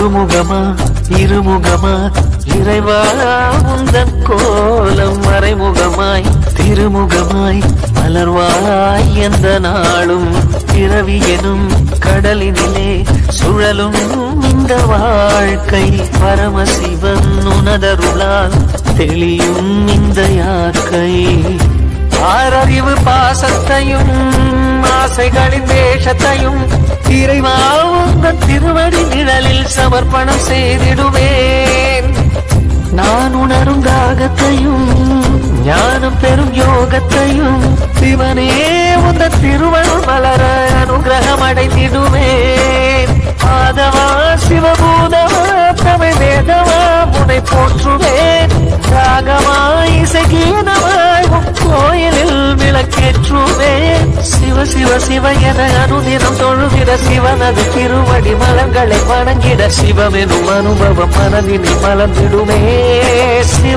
ஒருமுகமா இருமுகமா இறைவா உந்தன் கோலம் மறைமுகமாய் திருமுகமாய் மலர்வாய் எந்த நாளும் பிறவி எனும் கடலினிலே சுழலும் இந்த வாழ்க்கை பரமசிவன் உனதருளால் தெளியும் இந்த யாக்கை ஆறறிவு பாசத்தையும் ஆசைகளின் வேஷத்தையும் இறைவா உந்தன் திருவடி நிழலில் சமர்ப்பணம் செய்திடுவேன் நான் உணரும் தாகத்தையும் ஞானம் பெறும் யோகத்தையும் சிவனே உந்தன் திருவருள் மலர அனுகிரகம் அடைந்திடுவேன் ஆதவா சிவபூதவா தமிழ் வேதவா முனை போற்றுவேன் ராகமாய் இசைகீனமாய் கோயிலில் விளக்கேற்றுவேன் சிவ சிவ சிவ என அனுதினம் தொழுகிற சிவனது திருவடி மலங்களை வணங்கிட சிவமெனும் அனுபவம் மனதினில் மலர்ந்திடுமே